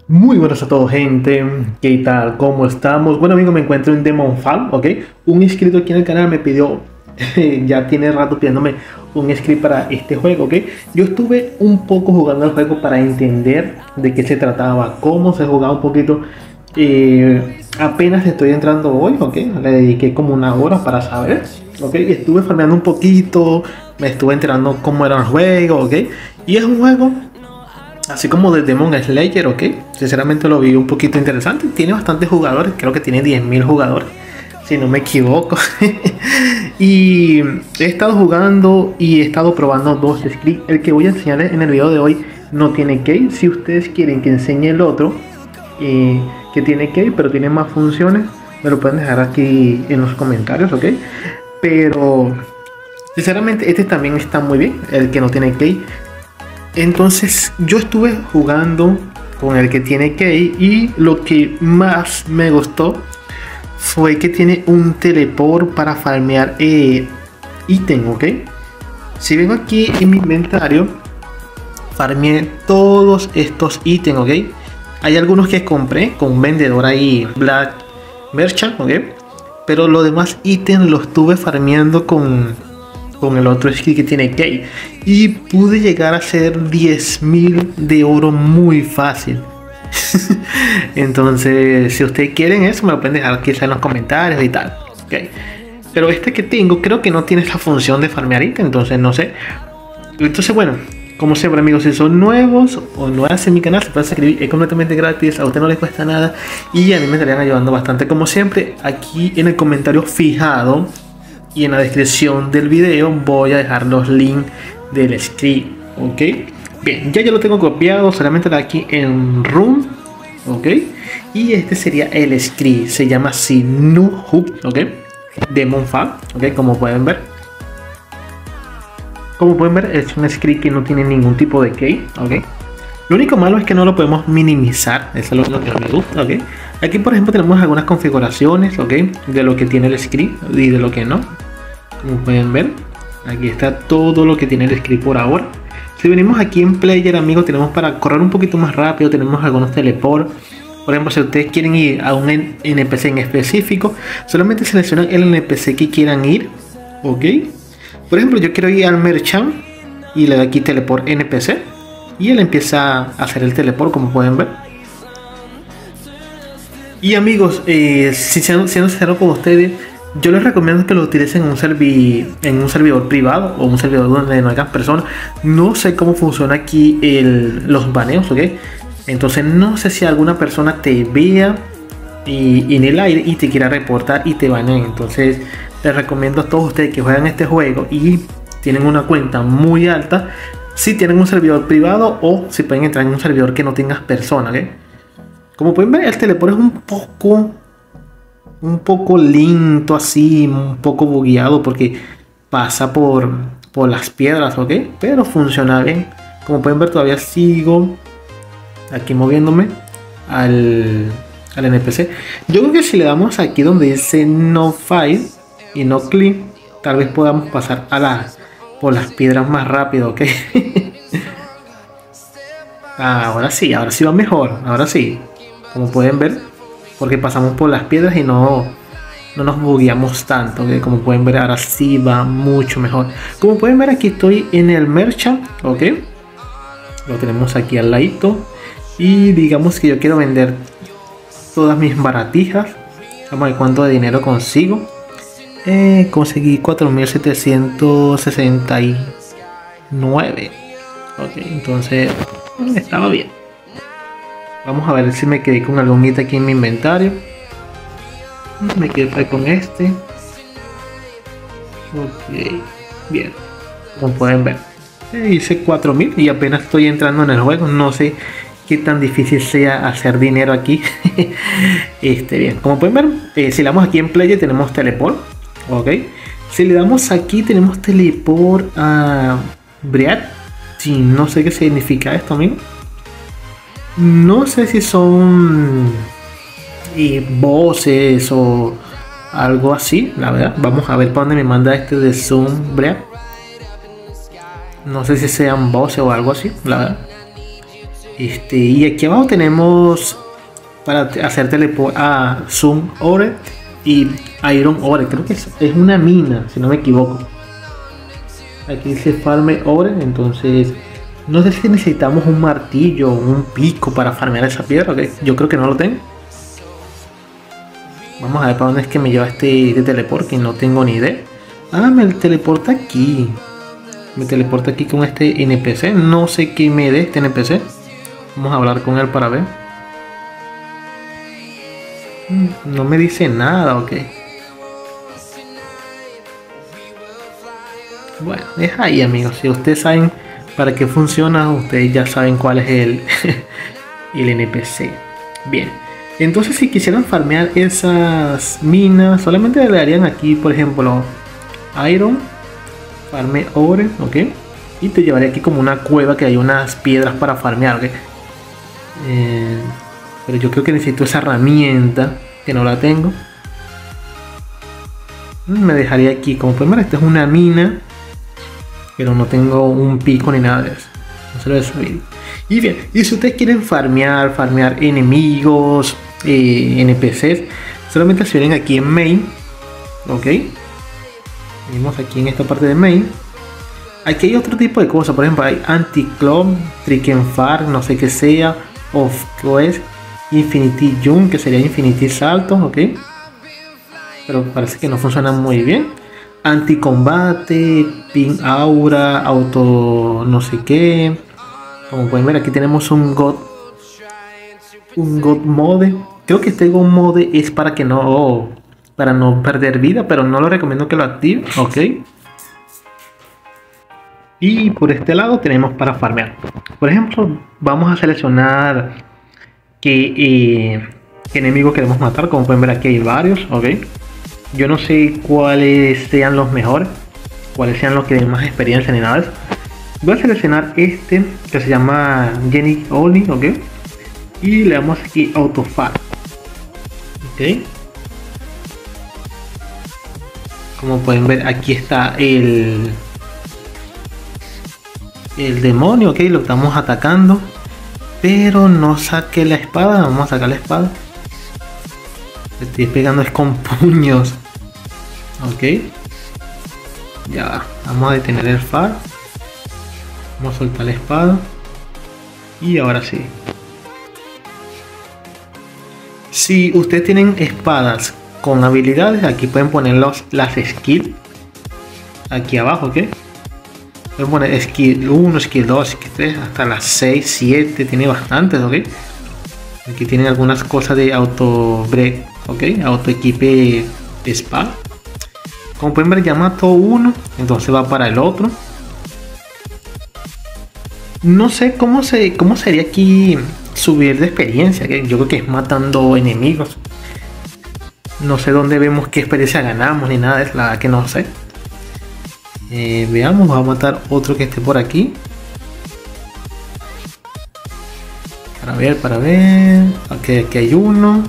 Muy buenas a todos, gente. ¿Qué tal? ¿Cómo estamos? Bueno, amigos, me encuentro en Demonfall, ¿ok? Un inscrito aquí en el canal me pidió, ya tiene rato pidiéndome un script para este juego, ¿ok? Yo estuve un poco jugando el juego para entender de qué se trataba, cómo se jugaba un poquito. Apenas estoy entrando hoy, ¿ok? Le dediqué como una hora para saber, ¿ok? Estuve farmeando un poquito, me estuve enterando cómo era el juego, ¿ok? Y es un juego así como de Demon Slayer, ¿ok? Sinceramente lo vi un poquito interesante. Tiene bastantes jugadores, creo que tiene 10.000 jugadores, si no me equivoco. Y he estado jugando y he estado probando dos scripts. El que voy a enseñarles en el video de hoy no tiene key. Si ustedes quieren que enseñe el otro, que tiene key, pero tiene más funciones, me lo pueden dejar aquí en los comentarios, ¿ok? Pero sinceramente este también está muy bien, el que no tiene key. Entonces yo estuve jugando con el que tiene key y lo que más me gustó fue que tiene un teleport para farmear ítem, ¿ok? Si vengo aquí en mi inventario, farmeé todos estos ítems, ¿ok? Hay algunos que compré con un vendedor ahí, Black Merchant, ¿ok? Pero los demás ítems los estuve farmeando con el otro skill que tiene key y pude llegar a hacer 10.000 de oro muy fácil. Entonces si ustedes quieren eso me lo pueden dejar quizá en los comentarios y tal, okay. Pero este que tengo creo que no tiene esa función de farmear ítem, entonces no sé. Entonces bueno, como siempre amigos, si son nuevos o nuevas en mi canal, se pueden suscribir, es completamente gratis, a usted no les cuesta nada y a mí me estarían ayudando bastante. Como siempre, aquí en el comentario fijado y en la descripción del video voy a dejar los links del script, ok. Bien, ya lo tengo copiado, solamente está aquí en Room, ok. Y este sería el script, se llama Sinuhub, ok. Demonfall, ok, como pueden ver. Como pueden ver, es un script que no tiene ningún tipo de key, ok. Lo único malo es que no lo podemos minimizar, eso es lo que me gusta, ok. Aquí por ejemplo tenemos algunas configuraciones, ok, de lo que tiene el script y de lo que no. Como pueden ver, aquí está todo lo que tiene el script por ahora. Si venimos aquí en Player, amigos, tenemos para correr un poquito más rápido, tenemos algunos teleport. Por ejemplo, si ustedes quieren ir a un NPC en específico, solamente seleccionan el NPC que quieran ir, ok. Por ejemplo, yo quiero ir al Merchant y le doy aquí teleport NPC y él empieza a hacer el teleport, como pueden ver. Y amigos, si siendo sincero con ustedes, yo les recomiendo que lo utilicen en un servidor privado o un servidor donde no haya personas. No sé cómo funciona aquí los baneos, ¿ok? Entonces no sé si alguna persona te vea en el aire y te quiera reportar y te baneen. Entonces les recomiendo a todos ustedes que juegan este juego y tienen una cuenta muy alta, si tienen un servidor privado o si pueden entrar en un servidor que no tengas personas, ¿ok? Como pueden ver, el teleport es un poco lento, así, un poco bugueado porque pasa por las piedras, ok, pero funciona bien. Como pueden ver, todavía sigo aquí moviéndome al NPC. Yo creo que si le damos aquí donde dice no fight y no click, tal vez podamos pasar por las piedras más rápido, ok. Ahora sí va mejor, ahora sí, como pueden ver, porque pasamos por las piedras y no nos bugueamos tanto, ¿okay? Como pueden ver, ahora sí va mucho mejor. Como pueden ver, aquí estoy en el Merchant, ok. Lo tenemos aquí al ladito. Y digamos que yo quiero vender todas mis baratijas. Vamos a ver cuánto de dinero consigo. Conseguí 4.769. Ok, entonces estaba bien. Vamos a ver si me quedé con algún ítem aquí en mi inventario. Me quedé con este. Ok, bien. Como pueden ver, hice 4.000 y apenas estoy entrando en el juego. No sé qué tan difícil sea hacer dinero aquí. Bien, como pueden ver, si le damos aquí en Play tenemos teleport, ok. Si le damos aquí tenemos teleport a Bread. Sí, no sé qué significa esto, amigo. No sé si son voces o algo así, la verdad. Vamos a ver para dónde me manda este de Zoom Bread. No sé si sean voces o algo así, la verdad. Y aquí abajo tenemos para hacer teleport a Zoom Ore y Iron Ore. Creo que es una mina, si no me equivoco. Aquí dice Farme Ore, entonces no sé si necesitamos un martillo o un pico para farmear esa piedra. ¿Okay? Yo creo que no lo tengo. Vamos a ver para dónde es que me lleva este teleport, que no tengo ni idea. Ah, me teleporta aquí. Me teleporta aquí con este NPC. No sé qué me dé este NPC. Vamos a hablar con él para ver. No me dice nada, ok. Bueno, es ahí, amigos. Si ustedes saben para qué funciona, ustedes ya saben cuál es el NPC. Bien. Entonces, si quisieran farmear esas minas, solamente le darían aquí, por ejemplo, Iron, Farme Ore, ok. Y te llevaría aquí como una cueva que hay unas piedras para farmear, ok. Pero yo creo que necesito esa herramienta, que no la tengo. Me dejaría aquí, como pueden ver, esta es una mina, pero no tengo un pico ni nada de eso. No se lo voy a subir. Y bien, y si ustedes quieren farmear enemigos, NPCs, solamente se vienen aquí en main, ok. Venimos aquí en esta parte de main. Aquí hay otro tipo de cosas, por ejemplo hay Anti-Clone, Trick-and-Far, no sé qué sea, of Quest, Infinity Jump, que sería Infinity Salto, ok. Pero parece que no funciona muy bien. Anti-Combate, Pin Aura, Auto no sé qué. Como pueden ver, aquí tenemos un God Mode. Creo que este God Mode es para no perder vida, pero no lo recomiendo que lo active, ok. Y por este lado tenemos para farmear. Por ejemplo, vamos a seleccionar qué enemigo queremos matar. Como pueden ver, aquí hay varios, ok. Yo no sé cuáles sean los mejores, cuáles sean los que den más experiencia ni nada de eso. Voy a seleccionar este que se llama Jenny Oli, ok. Y le damos aquí Autofar, ok. Como pueden ver, aquí está el demonio, ok. Lo estamos atacando, pero no saqué la espada. Vamos a sacar la espada. Estoy pegando es con puños, ok. Ya, vamos a detener el far. Vamos a soltar la espada. Y ahora sí. Si ustedes tienen espadas con habilidades, aquí pueden poner las skills. Aquí abajo, ¿ok? Pueden poner skill 1, skill 2, skill 3, hasta las 6, 7. Tiene bastantes, ¿ok? Aquí tienen algunas cosas de auto break, ¿ok? Auto equipe espada. Como pueden ver, ya mató uno, entonces va para el otro. No sé cómo sería aquí subir de experiencia, que yo creo que es matando enemigos. No sé dónde vemos qué experiencia ganamos ni nada, es la verdad que no sé. Veamos, vamos a matar otro que esté por aquí. Para ver. Ok, aquí hay uno.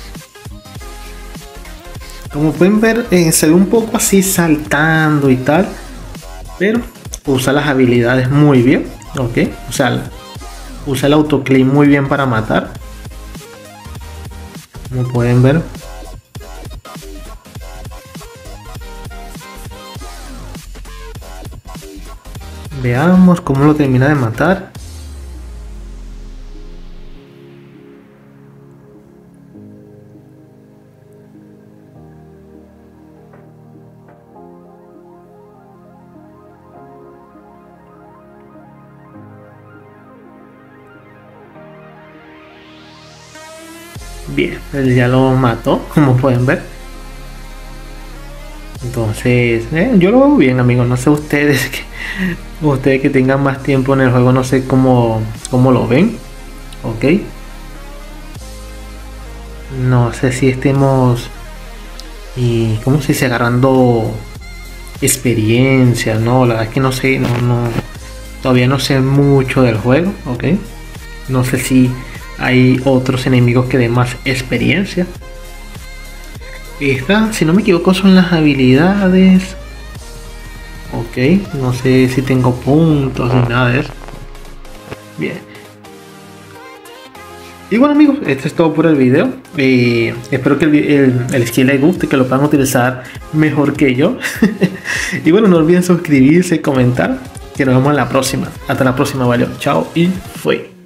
Como pueden ver, se ve un poco así saltando y tal, pero usa las habilidades muy bien, ok. O sea, usa el autoclaim muy bien para matar. Como pueden ver. Veamos cómo lo termina de matar. Bien, él ya lo mató, como pueden ver. Entonces, yo lo veo bien, amigos. No sé ustedes que tengan más tiempo en el juego, no sé cómo lo ven, ok. No sé si estemos como si se agarrando experiencia, no, la verdad es que no sé, todavía no sé mucho del juego, ok. No sé si hay otros enemigos que den más experiencia. Esta, si no me equivoco, son las habilidades. Ok, no sé si tengo puntos ni nada de eso. Bien. Y bueno amigos, esto es todo por el video. Espero que el skill les guste, que lo puedan utilizar mejor que yo. Y bueno, no olviden suscribirse y comentar. Que nos vemos en la próxima. Hasta la próxima, vale. Chao y fue.